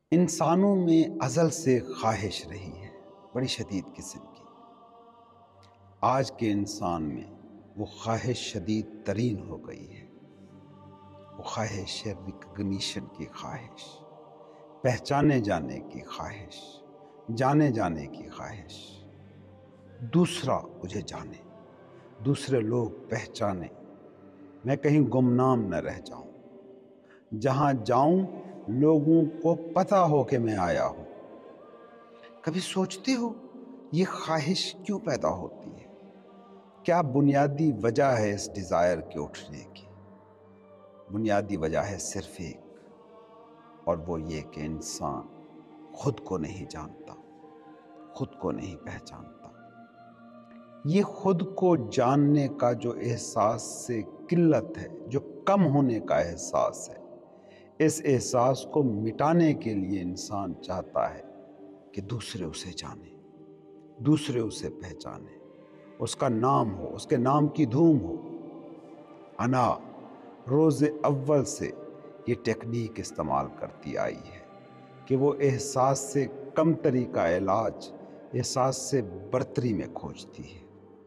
انسانوں میں ازل سے خواہش رہی ہے، بڑی شدید قسم کی۔ آج کے انسان میں وہ خواہش شدید ترین ہو گئی ہے۔ وہ خواہش ہے ریکگنیشن کی خواہش، پہچانے جانے کی خواہش، جانے جانے کی خواہش۔ دوسرا مجھے جانے، دوسرے لوگ پہچانے، میں کہیں گمنام نہ رہ جاؤں، جہاں جاؤں لوگوں کو پتہ ہو کہ میں آیا ہوں۔ کبھی سوچتے ہو یہ خواہش کیوں پیدا ہوتی ہے؟ کیا بنیادی وجہ ہے اس ڈیزائر کے اٹھنے کی؟ بنیادی وجہ ہے صرف ایک، اور وہ یہ کہ انسان خود کو نہیں جانتا، خود کو نہیں پہچانتا۔ یہ خود کو جاننے کا جو احساس سے قلت ہے، جو کم ہونے کا احساس ہے، اس احساس کو مٹانے کے لیے انسان چاہتا ہے کہ دوسرے اسے جانیں، دوسرے اسے پہچانیں، اس کا نام ہو، اس کے نام کی دھوم ہو۔ انا روز اول سے یہ ٹیکنیک استعمال کرتی آئی ہے کہ وہ احساس سے کم تری کا علاج احساس سے برتری میں کھوجتی ہے۔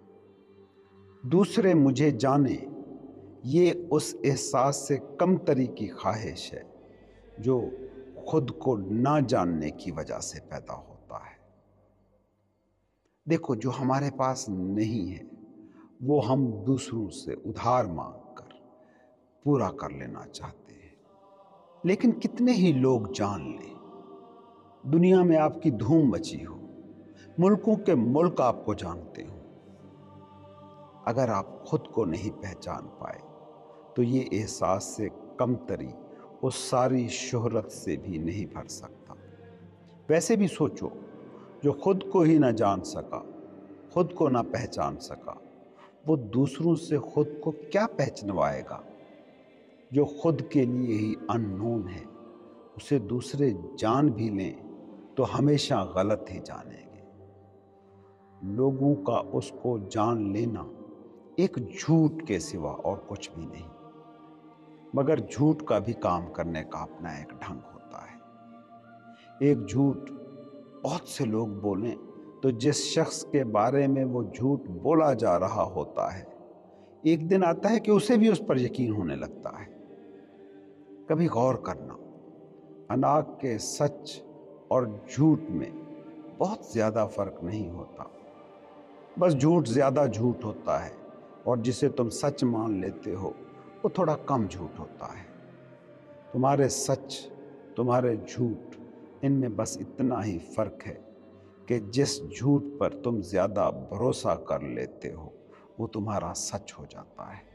دوسرے مجھے جانیں، یہ اس احساس سے کم تری کی خواہش ہے جو خود کو نہ جاننے کی وجہ سے پیدا ہوتا ہے۔ دیکھو، جو ہمارے پاس نہیں ہے وہ ہم دوسروں سے ادھار مانگ کر پورا کر لینا چاہتے ہیں، لیکن کتنے ہی لوگ جان لیں، دنیا میں آپ کی دھوم مچی ہو، ملکوں کے ملک آپ کو جانتے ہوں، اگر آپ خود کو نہیں پہچان پائے تو یہ احساس سے کم تری اس ساری شہرت سے بھی نہیں بھر سکتا۔ ویسے بھی سوچو، جو خود کو ہی نہ جان سکا، خود کو نہ پہچان سکا، وہ دوسروں سے خود کو کیا پہچنوائے گا؟ جو خود کے لیے ہی اننون ہے، اسے دوسرے جان بھی لیں تو ہمیشہ غلط ہی جانیں گے۔ لوگوں کا اس کو جان لینا ایک جھوٹ کے سوا اور کچھ بھی نہیں، مگر جھوٹ کا بھی کام کرنے کا اپنا ایک ڈھنگ ہوتا ہے۔ ایک جھوٹ بہت سے لوگ بولیں تو جس شخص کے بارے میں وہ جھوٹ بولا جا رہا ہوتا ہے، ایک دن آتا ہے کہ اسے بھی اس پر یقین ہونے لگتا ہے۔ کبھی غور کرنا، انا کے سچ اور جھوٹ میں بہت زیادہ فرق نہیں ہوتا، بس جھوٹ زیادہ جھوٹ ہوتا ہے اور جسے تم سچ مان لیتے ہو وہ تھوڑا کم جھوٹ ہوتا ہے۔ تمہارے سچ، تمہارے جھوٹ، ان میں بس اتنا ہی فرق ہے کہ جس جھوٹ پر تم زیادہ بھروسہ کر لیتے ہو وہ تمہارا سچ ہو جاتا ہے۔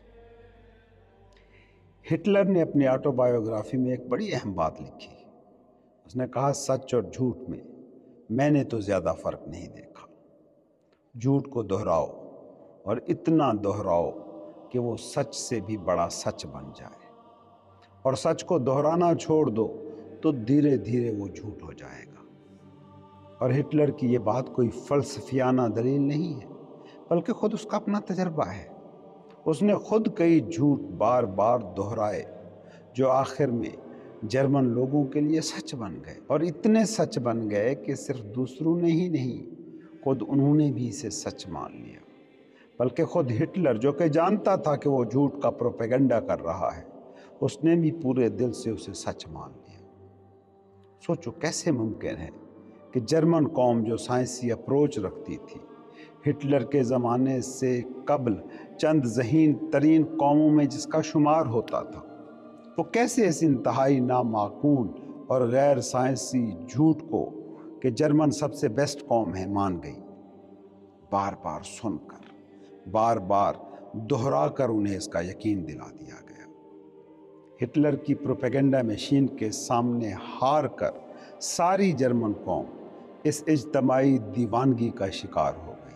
ہٹلر نے اپنی آٹو بایوگرافی میں ایک بڑی اہم بات لکھی۔ اس نے کہا، سچ اور جھوٹ میں نے تو زیادہ فرق نہیں دیکھا۔ جھوٹ کو دہراؤ اور اتنا دہراؤ کہ وہ سچ سے بھی بڑا سچ بن جائے، اور سچ کو دہرانا چھوڑ دو تو دھیرے دھیرے وہ جھوٹ ہو جائے گا۔ اور ہٹلر کی یہ بات کوئی فلسفیانہ دلیل نہیں ہے، بلکہ خود اس کا اپنا تجربہ ہے۔ اس نے خود کئی جھوٹ بار بار دہرائے جو آخر میں جرمن لوگوں کے لیے سچ بن گئے، اور اتنے سچ بن گئے کہ صرف دوسروں نے ہی نہیں، خود انہوں نے بھی اسے سچ مان لیا۔ بلکہ خود ہٹلر، جو کہ جانتا تھا کہ وہ جھوٹ کا پروپیگنڈا کر رہا ہے، اس نے بھی پورے دل سے اسے سچ مان لیا۔ سوچو کیسے ممکن ہے کہ جرمن قوم جو سائنسی اپروچ رکھتی تھی، ہٹلر کے زمانے سے قبل چند ذہین ترین قوموں میں جس کا شمار ہوتا تھا، وہ کیسے اس انتہائی نامعقول اور غیر سائنسی جھوٹ کو کہ جرمن سب سے بیسٹ قوم ہے مان گئی؟ بار بار سن کر، بار بار دہرا کر انہیں اس کا یقین دلا دیا گیا۔ ہٹلر کی پروپیگنڈا مشین کے سامنے ہار کر ساری جرمن قوم اس اجتماعی دیوانگی کا شکار ہو گئی۔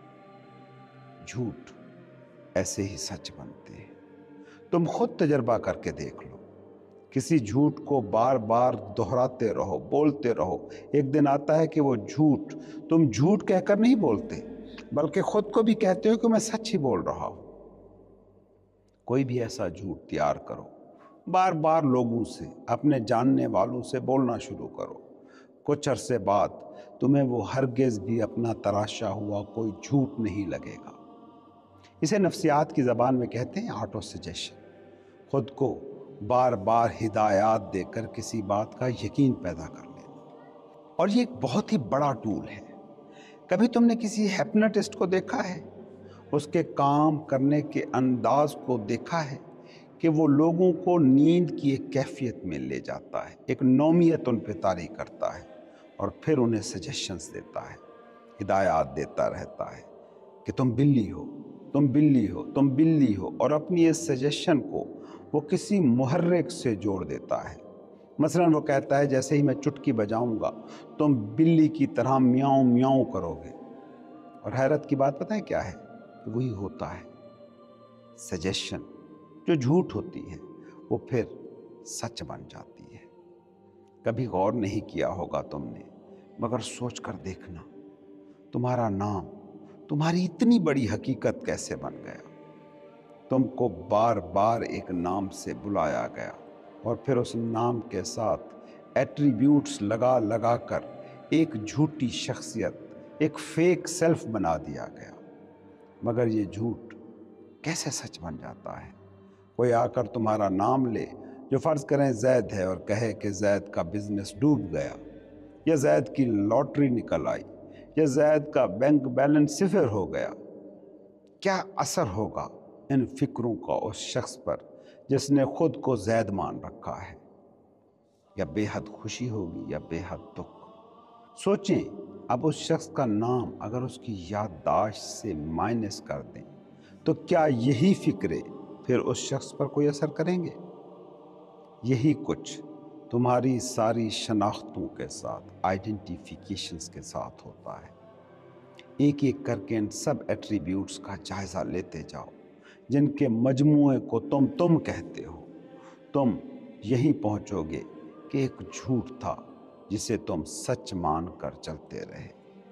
جھوٹ ایسے ہی سچ بنتے ہیں۔ تم خود تجربہ کر کے دیکھ لو، کسی جھوٹ کو بار بار دہراتے رہو، بولتے رہو، ایک دن آتا ہے کہ وہ جھوٹ تم جھوٹ کہہ کر نہیں بولتے، بلکہ خود کو بھی کہتے ہو کہ میں سچ ہی بول رہا ہوں۔ کوئی بھی ایسا جھوٹ تیار کرو، بار بار لوگوں سے، اپنے جاننے والوں سے بولنا شروع کرو۔ کچھ عرصے بعد تمہیں وہ ہرگز بھی اپنا تراشا ہوا کوئی جھوٹ نہیں لگے گا۔ اسے نفسیات کی زبان میں کہتے ہیں آٹو سجیشن۔ خود کو بار بار ہدایات دے کر کسی بات کا یقین پیدا کر لینا۔ اور یہ ایک بہت ہی بڑا ٹول ہے۔ کبھی تم نے کسی ہیپنوٹسٹ کو دیکھا ہے؟ اس کے کام کرنے کے انداز کو دیکھا ہے کہ وہ لوگوں کو نیند کی ایک کیفیت میں لے جاتا ہے، ایک نومیت ان پہ طاری کرتا ہے، اور پھر انہیں سجیشنز دیتا ہے، ہدایات دیتا رہتا ہے کہ تم بلی ہو، تم بلی ہو، تم بلی ہو، اور اپنی اس سجیشن کو وہ کسی محرک سے جوڑ دیتا ہے۔ مثلا وہ کہتا ہے جیسے ہی میں چٹکی بجاؤں گا تم بلی کی طرح میاؤں میاؤں کرو گے، اور حیرت کی بات پتہ ہے کیا ہے؟ کہ وہی ہوتا ہے۔ سجیشن جو جھوٹ ہوتی ہے وہ پھر سچ بن جاتی ہے۔ کبھی غور نہیں کیا ہوگا تم نے، مگر سوچ کر دیکھنا، تمہارا نام تمہاری اتنی بڑی حقیقت کیسے بن گیا؟ تم کو بار بار ایک نام سے بلایا گیا، اور پھر اس نام کے ساتھ ایٹریبیوٹس لگا لگا کر ایک جھوٹی شخصیت، ایک فیک سیلف بنا دیا گیا۔ مگر یہ جھوٹ کیسے سچ بن جاتا ہے؟ کوئی آ کر تمہارا نام لے، جو فرض کریں زید ہے، اور کہے کہ زید کا بزنس ڈوب گیا، یا زید کی لاٹری نکل آئی، یا زید کا بینک بیلنس صفر ہو گیا۔ کیا اثر ہوگا ان فکروں کا اس شخص پر جس نے خود کو زید مان رکھا ہے؟ یا بے حد خوشی ہوگی یا بے حد دکھ۔ سوچیں، اب اس شخص کا نام اگر اس کی یادداشت سے مائنس کر دیں تو کیا یہی فکرے پھر اس شخص پر کوئی اثر کریں گے؟ یہی کچھ تمہاری ساری شناختوں کے ساتھ، آئیڈینٹیفیکیشنز کے ساتھ ہوتا ہے۔ ایک ایک کر کے ان سب ایٹریبیوٹس کا جائزہ لیتے جاؤ جن کے مجموعے کو تم کہتے ہو۔ تم یہی پہنچو گے کہ ایک جھوٹ تھا جسے تم سچ مان کر چلتے رہے۔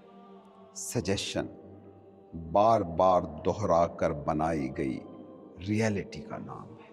سجیشن بار بار دہرا کر بنائی گئی ریئلٹی کا نام ہے۔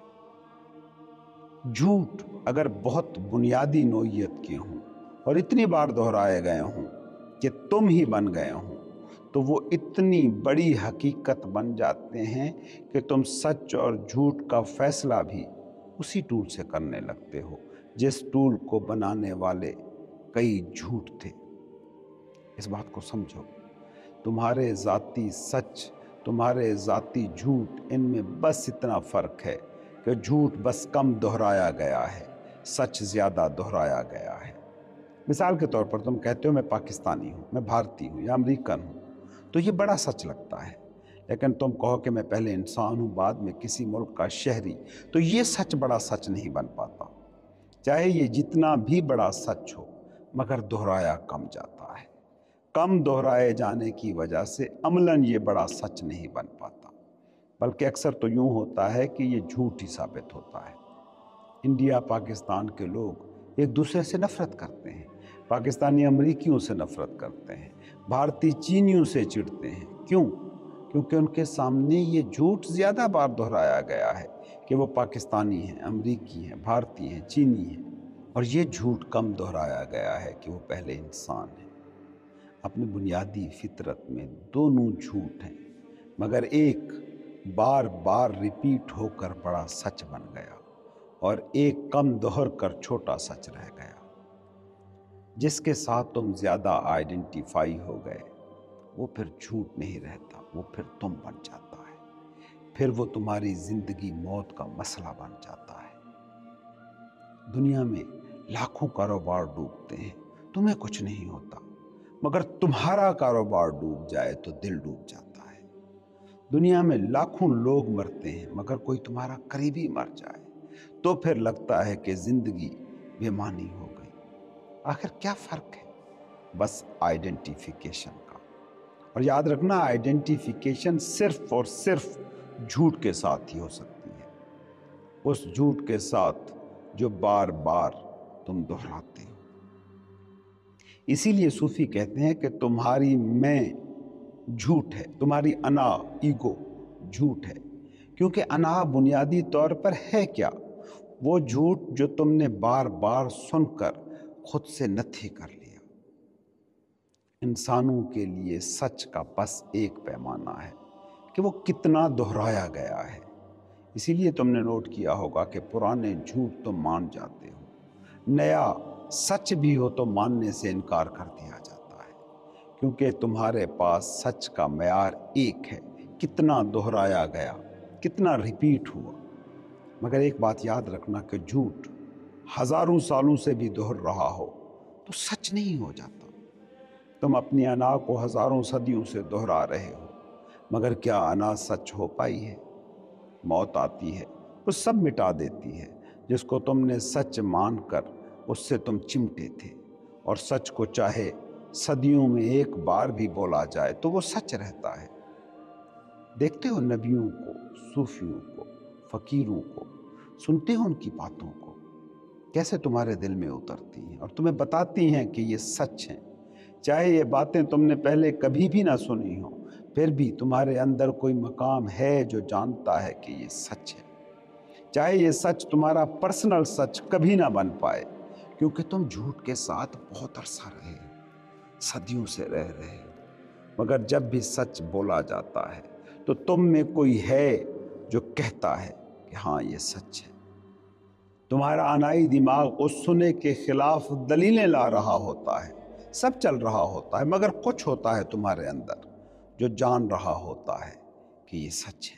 جھوٹ اگر بہت بنیادی نوعیت کے ہوں اور اتنی بار دہرائے گئے ہوں کہ تم ہی بن گئے ہوں، تو وہ اتنی بڑی حقیقت بن جاتے ہیں کہ تم سچ اور جھوٹ کا فیصلہ بھی اسی ٹول سے کرنے لگتے ہو جس ٹول کو بنانے والے کئی جھوٹ تھے۔ اس بات کو سمجھو، تمہارے ذاتی سچ، تمہارے ذاتی جھوٹ، ان میں بس اتنا فرق ہے کہ جھوٹ بس کم دہرایا گیا ہے، سچ زیادہ دہرایا گیا ہے۔ مثال کے طور پر تم کہتے ہو میں پاکستانی ہوں، میں بھارتی ہوں یا امریکن ہوں، تو یہ بڑا سچ لگتا ہے۔ لیکن تم کہو کہ میں پہلے انسان ہوں بعد میں کسی ملک کا شہری، تو یہ سچ بڑا سچ نہیں بن پاتا۔ چاہے یہ جتنا بھی بڑا سچ ہو، مگر دہرایا کم جاتا ہے۔ کم دہرائے جانے کی وجہ سے عملاً یہ بڑا سچ نہیں بن پاتا، بلکہ اکثر تو یوں ہوتا ہے کہ یہ جھوٹ ہی ثابت ہوتا ہے۔ انڈیا پاکستان کے لوگ ایک دوسرے سے نفرت کرتے ہیں، پاکستانی امریکیوں سے نفرت کرتے ہیں، بھارتی چینیوں سے چڑھتے ہیں۔ کیوں؟ کیونکہ ان کے سامنے یہ جھوٹ زیادہ بار دہرایا گیا ہے کہ وہ پاکستانی ہیں، امریکی ہیں، بھارتی ہیں، چینی ہیں، اور یہ جھوٹ کم دہرایا گیا ہے کہ وہ پہلے انسان ہیں۔ اپنی بنیادی فطرت میں دونوں جھوٹ ہیں، مگر ایک بار بار ریپیٹ ہو کر بڑا سچ بن گیا، اور ایک کم دہر کر چھوٹا سچ رہ گیا۔ جس کے ساتھ تم زیادہ آئیڈینٹیفائی ہو گئے، وہ پھر جھوٹ نہیں رہتا، وہ پھر تم بن جاتا ہے، پھر وہ تمہاری زندگی موت کا مسئلہ بن جاتا ہے۔ دنیا میں لاکھوں کاروبار ڈوبتے ہیں، تمہیں کچھ نہیں ہوتا، مگر تمہارا کاروبار ڈوب جائے تو دل ڈوب جاتا ہے۔ دنیا میں لاکھوں لوگ مرتے ہیں، مگر کوئی تمہارا قریبی مر جائے تو پھر لگتا ہے کہ زندگی بے معنی ہو گئی۔ آخر کیا فرق ہے؟ بس آئیڈینٹیفیکیشن کا۔ اور یاد رکھنا، آئیڈینٹیفیکیشن صرف اور صرف جھوٹ کے ساتھ ہی ہو سکتی ہے، اس جھوٹ کے ساتھ جو بار بار تم دہراتے ہو۔ اسی لیے صوفی کہتے ہیں کہ تمہاری میں جھوٹ ہے، تمہاری انا، ایگو جھوٹ ہے، کیونکہ انا بنیادی طور پر ہے کیا؟ وہ جھوٹ جو تم نے بار بار سن کر خود سے نتھی کر لیا۔ انسانوں کے لیے سچ کا بس ایک پیمانہ ہے کہ وہ کتنا دہرایا گیا ہے۔ اسی لیے تم نے نوٹ کیا ہوگا کہ پرانے جھوٹ تم مان جاتے ہو، نیا سچ بھی ہو تو ماننے سے انکار کر دیا جاتا ہے، کیونکہ تمہارے پاس سچ کا معیار ایک ہے، کتنا دہرایا گیا، کتنا ریپیٹ ہوا۔ مگر ایک بات یاد رکھنا کہ جھوٹ ہزاروں سالوں سے بھی دہر رہا ہو تو سچ نہیں ہو جاتا۔ تم اپنی انا کو ہزاروں صدیوں سے دہرا رہے ہو، مگر کیا انا سچ ہو پائی ہے؟ موت آتی ہے، وہ سب مٹا دیتی ہے جس کو تم نے سچ مان کر اس سے تم چمٹے تھے، اور سچ کو چاہے صدیوں میں ایک بار بھی بولا جائے تو وہ سچ رہتا ہے۔ دیکھتے ہو نبیوں کو، صوفیوں کو، فقیروں کو، سنتے ہو ان کی باتوں کو، کیسے تمہارے دل میں اترتی ہیں اور تمہیں بتاتی ہیں کہ یہ سچ ہیں۔ چاہے یہ باتیں تم نے پہلے کبھی بھی نہ سنی ہوں، پھر بھی تمہارے اندر کوئی مقام ہے جو جانتا ہے کہ یہ سچ ہے۔ چاہے یہ سچ تمہارا پرسنل سچ کبھی نہ بن پائے، کیونکہ تم جھوٹ کے ساتھ بہت عرصہ رہے، صدیوں سے رہ رہے، مگر جب بھی سچ بولا جاتا ہے تو تم میں کوئی ہے جو کہتا ہے کہ ہاں یہ سچ ہے۔ تمہارا انائی دماغ اس سنے کے خلاف دلیلیں لا رہا ہوتا ہے، سب چل رہا ہوتا ہے، مگر کچھ ہوتا ہے تمہارے اندر جو جان رہا ہوتا ہے کہ یہ سچ ہے۔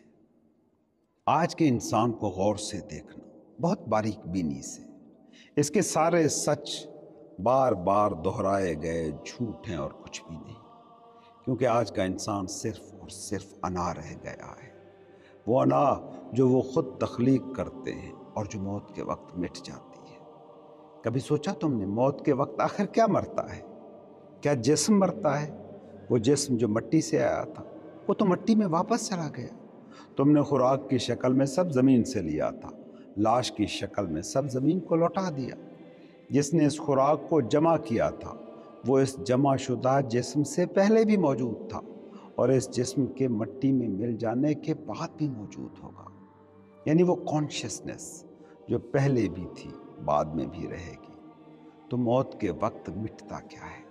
آج کے انسان کو غور سے دیکھنا، بہت باریک بینی سے، اس کے سارے سچ بار بار دہرائے گئے جھوٹ ہیں اور کچھ بھی نہیں، کیونکہ آج کا انسان صرف اور صرف انا رہ گیا ہے، وہ انا جو وہ خود تخلیق کرتے ہیں اور جو موت کے وقت مٹ جاتی ہے۔ کبھی سوچا تم نے موت کے وقت آخر کیا مرتا ہے؟ کیا جسم مرتا ہے؟ وہ جسم جو مٹی سے آیا تھا وہ تو مٹی میں واپس چلا گیا۔ تم نے خوراک کی شکل میں سب زمین سے لیا تھا، لاش کی شکل میں سب زمین کو لوٹا دیا۔ جس نے اس خوراک کو جمع کیا تھا وہ اس جمع شدہ جسم سے پہلے بھی موجود تھا، اور اس جسم کے مٹی میں مل جانے کے بعد بھی موجود ہوگا۔ یعنی وہ کانشیسنس جو پہلے بھی تھی بعد میں بھی رہے گی۔ تو موت کے وقت مٹتا کیا ہے؟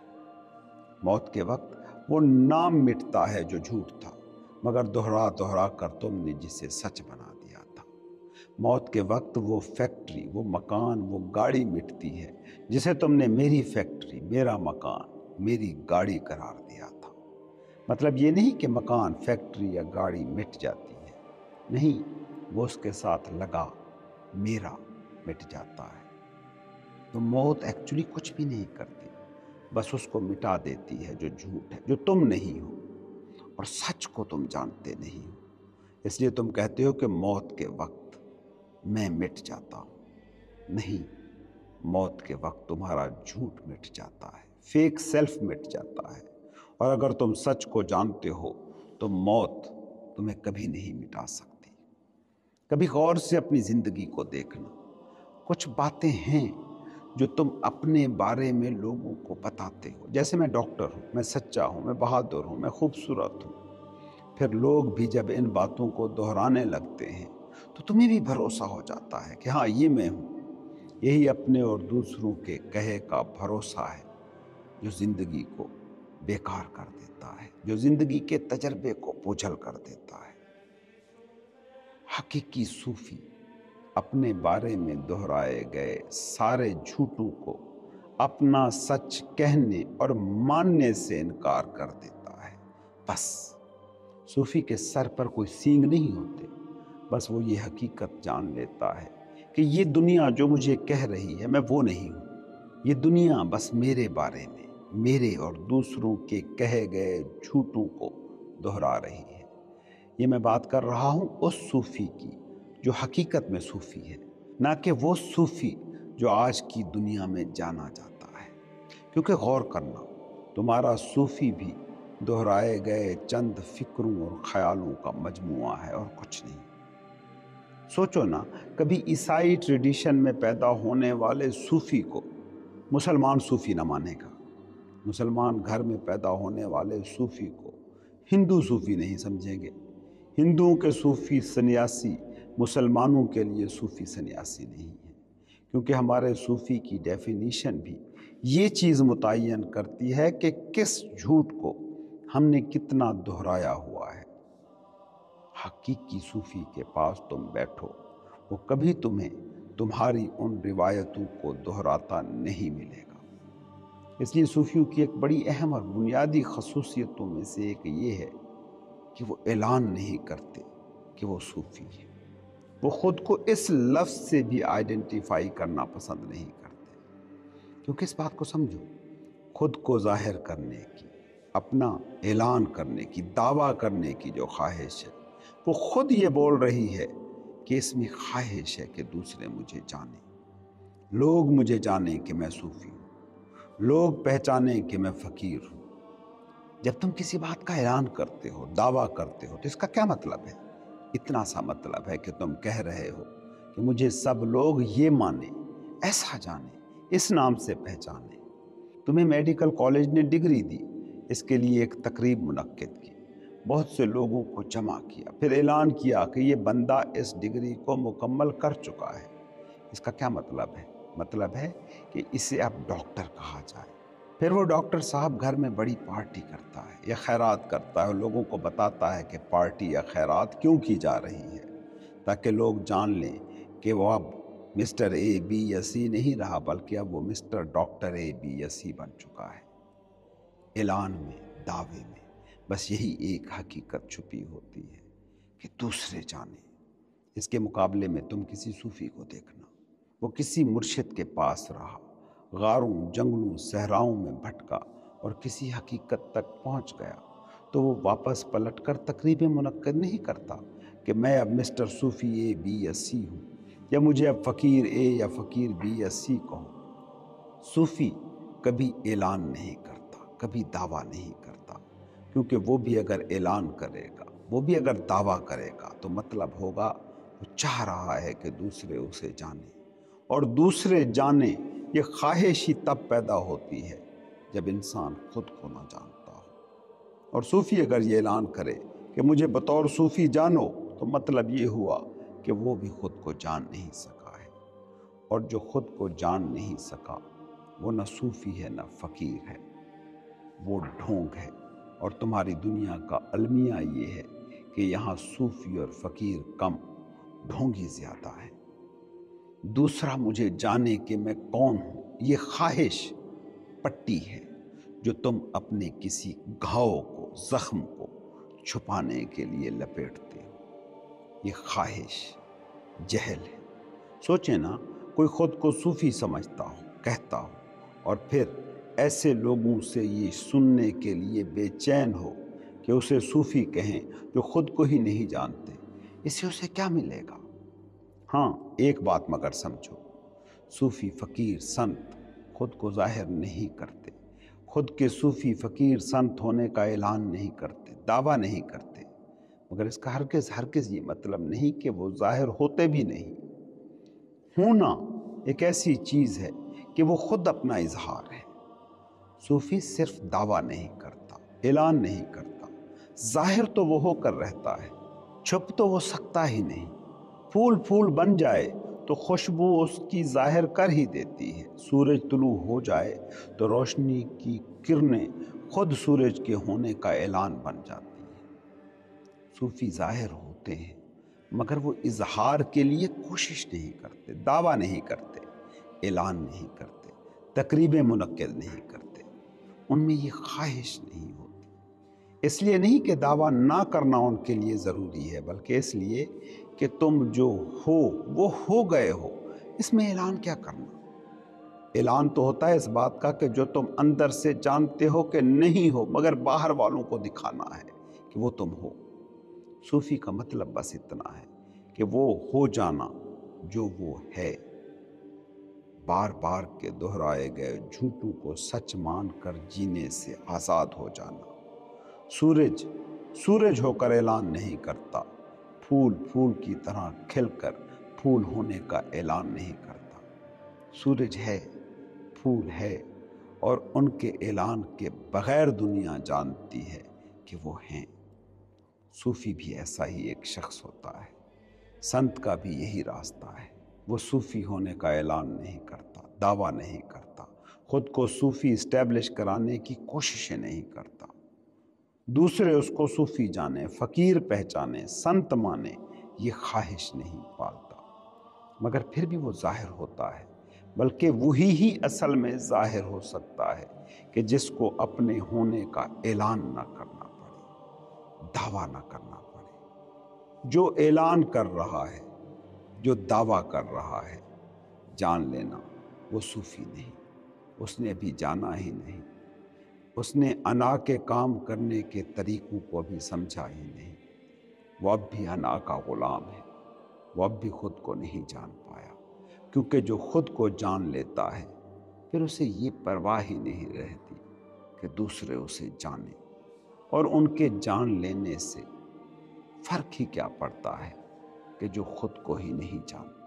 موت کے وقت وہ نام مٹتا ہے جو جھوٹ تھا، مگر دہرا دہرا کر تم نے جسے سچ بنا دیا تھا۔ موت کے وقت وہ فیکٹری، وہ مکان، وہ گاڑی مٹتی ہے جسے تم نے میری فیکٹری، میرا مکان، میری گاڑی قرار دیا تھا۔ مطلب یہ نہیں کہ مکان، فیکٹری یا گاڑی مٹ جاتی ہے، نہیں، وہ اس کے ساتھ لگا میرا مٹ جاتا ہے۔ تو موت ایکچولی کچھ بھی نہیں کرتی، بس اس کو مٹا دیتی ہے جو جھوٹ ہے، جو تم نہیں ہو، اور سچ کو تم جانتے نہیں ہو۔ اس لیے تم کہتے ہو کہ موت کے وقت میں مٹ جاتا ہوں۔ نہیں، موت کے وقت تمہارا جھوٹ مٹ جاتا ہے، فیک سیلف مٹ جاتا ہے، اور اگر تم سچ کو جانتے ہو تو موت تمہیں کبھی نہیں مٹا سکتی۔ کبھی غور سے اپنی زندگی کو دیکھنا، کچھ باتیں ہیں جو تم اپنے بارے میں لوگوں کو بتاتے ہو، جیسے میں ڈاکٹر ہوں، میں سچا ہوں، میں بہادر ہوں، میں خوبصورت ہوں۔ پھر لوگ بھی جب ان باتوں کو دہرانے لگتے ہیں تو تمہیں بھی بھروسہ ہو جاتا ہے کہ ہاں یہ میں ہوں۔ یہی اپنے اور دوسروں کے کہے کا بھروسہ ہے جو زندگی کو بیکار کر دیتا ہے، جو زندگی کے تجربے کو بوجھل کر دیتا ہے۔ حقیقی صوفی اپنے بارے میں دہرائے گئے سارے جھوٹوں کو اپنا سچ کہنے اور ماننے سے انکار کر دیتا ہے۔ بس صوفی کے سر پر کوئی سینگ نہیں ہوتے، بس وہ یہ حقیقت جان لیتا ہے کہ یہ دنیا جو مجھے کہہ رہی ہے میں وہ نہیں ہوں، یہ دنیا بس میرے بارے میں، میرے اور دوسروں کے کہے گئے جھوٹوں کو دہرا رہی ہے۔ یہ میں بات کر رہا ہوں اس صوفی کی جو حقیقت میں صوفی ہے، نہ کہ وہ صوفی جو آج کی دنیا میں جانا جاتا ہے۔ کیونکہ غور کرنا، تمہارا صوفی بھی دہرائے گئے چند فکروں اور خیالوں کا مجموعہ ہے اور کچھ نہیں۔ سوچو نا، کبھی عیسائی ٹریڈیشن میں پیدا ہونے والے صوفی کو مسلمان صوفی نہ مانے گا، مسلمان گھر میں پیدا ہونے والے صوفی کو ہندو صوفی نہیں سمجھیں گے، ہندوؤں کے صوفی سنیاسی مسلمانوں کے لیے صوفی سنیاسی نہیں ہے، کیونکہ ہمارے صوفی کی ڈیفینیشن بھی یہ چیز متعین کرتی ہے کہ کس جھوٹ کو ہم نے کتنا دہرایا ہوا ہے۔ حقیقی صوفی کے پاس تم بیٹھو، وہ کبھی تمہیں تمہاری ان روایتوں کو دہراتا نہیں ملے گا۔ اس لیے صوفیوں کی ایک بڑی اہم اور بنیادی خصوصیتوں میں سے ایک یہ ہے کہ وہ اعلان نہیں کرتے کہ وہ صوفی ہیں۔ وہ خود کو اس لفظ سے بھی آئیڈینٹیفائی کرنا پسند نہیں کرتے، کیونکہ اس بات کو سمجھو، خود کو ظاہر کرنے کی، اپنا اعلان کرنے کی، دعویٰ کرنے کی جو خواہش ہے، وہ خود یہ بول رہی ہے کہ اس میں خواہش ہے کہ دوسرے مجھے جانیں، لوگ مجھے جانیں کہ میں صوفی ہوں، لوگ پہچانیں کہ میں فقیر ہوں۔ جب تم کسی بات کا اعلان کرتے ہو، دعویٰ کرتے ہو، تو اس کا کیا مطلب ہے؟ اتنا سا مطلب ہے کہ تم کہہ رہے ہو کہ مجھے سب لوگ یہ مانیں، ایسا جانیں، اس نام سے پہچانیں۔ تمہیں میڈیکل کالج نے ڈگری دی، اس کے لیے ایک تقریب منعقد کی، بہت سے لوگوں کو جمع کیا، پھر اعلان کیا کہ یہ بندہ اس ڈگری کو مکمل کر چکا ہے۔ اس کا کیا مطلب ہے؟ مطلب ہے کہ اسے اب ڈاکٹر کہا جائے۔ پھر وہ ڈاکٹر صاحب گھر میں بڑی پارٹی کرتا ہے یا خیرات کرتا ہے، اور لوگوں کو بتاتا ہے کہ پارٹی یا خیرات کیوں کی جا رہی ہے، تاکہ لوگ جان لیں کہ وہ اب مسٹر اے بی یا سی نہیں رہا، بلکہ اب وہ مسٹر ڈاکٹر اے بی یا سی بن چکا ہے۔ اعلان میں، دعوے میں بس یہی ایک حقیقت چھپی ہوتی ہے کہ دوسرے جانیں۔ اس کے مقابلے میں تم کسی صوفی کو دیکھنا، وہ کسی مرشد کے پاس رہا، غاروں، جنگلوں، صحراؤں میں بھٹکا اور کسی حقیقت تک پہنچ گیا، تو وہ واپس پلٹ کر تقریبیں منعقد نہیں کرتا کہ میں اب مسٹر صوفی اے بی یا سی ہوں، یا مجھے اب فقیر اے یا فقیر بی یا سی کہو۔ صوفی کبھی اعلان نہیں کرتا، کبھی دعویٰ نہیں کرتا، کیونکہ وہ بھی اگر اعلان کرے گا، وہ بھی اگر دعویٰ کرے گا، تو مطلب ہوگا وہ چاہ رہا ہے کہ دوسرے اسے جانیں، اور دوسرے جانیں یہ خواہش ہی تب پیدا ہوتی ہے جب انسان خود کو نہ جانتا ہو۔ اور صوفی اگر یہ اعلان کرے کہ مجھے بطور صوفی جانو، تو مطلب یہ ہوا کہ وہ بھی خود کو جان نہیں سکا ہے، اور جو خود کو جان نہیں سکا وہ نہ صوفی ہے نہ فقیر ہے، وہ ڈھونگ ہے۔ اور تمہاری دنیا کا المیہ یہ ہے کہ یہاں صوفی اور فقیر کم، ڈھونگی زیادہ ہے۔ دوسرا مجھے جانے کہ میں کون ہوں، یہ خواہش پٹی ہے جو تم اپنے کسی گھاؤ کو، زخم کو چھپانے کے لیے لپیٹتے ہو۔ یہ خواہش جہل ہے۔ سوچیں نا، کوئی خود کو صوفی سمجھتا ہو، کہتا ہو، اور پھر ایسے لوگوں سے یہ سننے کے لیے بے چین ہو کہ اسے صوفی کہیں جو خود کو ہی نہیں جانتے، اس سے اسے کیا ملے گا؟ ہاں، ایک بات مگر سمجھو، صوفی فقیر سنت خود کو ظاہر نہیں کرتے، خود کے صوفی فقیر سنت ہونے کا اعلان نہیں کرتے، دعویٰ نہیں کرتے، مگر اس کا ہرگز یہ مطلب نہیں کہ وہ ظاہر ہوتے بھی نہیں۔ ہونا ایک ایسی چیز ہے کہ وہ خود اپنا اظہار ہے۔ صوفی صرف دعویٰ نہیں کرتا، اعلان نہیں کرتا، ظاہر تو وہ ہو کر رہتا ہے، چھپ تو وہ سکتا ہی نہیں۔ پھول بن جائے تو خوشبو اس کی ظاہر کر ہی دیتی ہے، سورج طلوع ہو جائے تو روشنی کی کرنیں خود سورج کے ہونے کا اعلان بن جاتی ہیں۔ صوفی ظاہر ہوتے ہیں، مگر وہ اظہار کے لیے کوشش نہیں کرتے، دعویٰ نہیں کرتے، اعلان نہیں کرتے، تقریبیں منعقد نہیں کرتے، ان میں یہ خواہش نہیں ہوتی۔ اس لیے نہیں کہ دعویٰ نہ کرنا ان کے لیے ضروری ہے، بلکہ اس لیے کہ تم جو ہو وہ ہو گئے ہو، اس میں اعلان کیا کرنا؟ اعلان تو ہوتا ہے اس بات کا کہ جو تم اندر سے جانتے ہو کہ نہیں ہو، مگر باہر والوں کو دکھانا ہے کہ وہ تم ہو۔ صوفی کا مطلب بس اتنا ہے کہ وہ ہو جانا جو وہ ہے، بار بار کے دہرائے گئے جھوٹوں کو سچ مان کر جینے سے آزاد ہو جانا۔ سورج ہو کر اعلان نہیں کرتا، پھول کی طرح کھل کر پھول ہونے کا اعلان نہیں کرتا۔ سورج ہے، پھول ہے، اور ان کے اعلان کے بغیر دنیا جانتی ہے کہ وہ ہیں۔ صوفی بھی ایسا ہی ایک شخص ہوتا ہے، संत का भी यही रास्ता है। वो सूफ़ी होने का ऐलान नहीं करता, दावा नहीं करता, खुद को सूफ़ी इस्टेब्लिश कराने की कोशिशें नहीं करता। दूसरे उसको सूफ़ी जाने, फ़कीर पहचाने, संत माने, ये ख्वाहिश नहीं पालता। मगर फिर भी वो ज़ाहिर होता है, बल्कि वही ही असल में ज़ाहिर हो सकता है कि जिसको अपने होने का ऐलान ना करना पड़े, दावा ना करना पड़े। जो ऐलान कर रहा है, जो दावा कर रहा है, जान लेना वो सूफ़ी नहीं, उसने अभी जाना ही नहीं, उसने अना के काम करने के तरीक़ों को अभी समझा ही नहीं। वो अब भी अना का ग़ुलाम है, वो अब भी ख़ुद को नहीं जान पाया। क्योंकि जो ख़ुद को जान लेता है फिर उसे ये परवाह ही नहीं रहती कि दूसरे उसे जाने, और उनके जान लेने से फ़र्क ही क्या पड़ता है कि जो ख़ुद को ही नहीं जानता।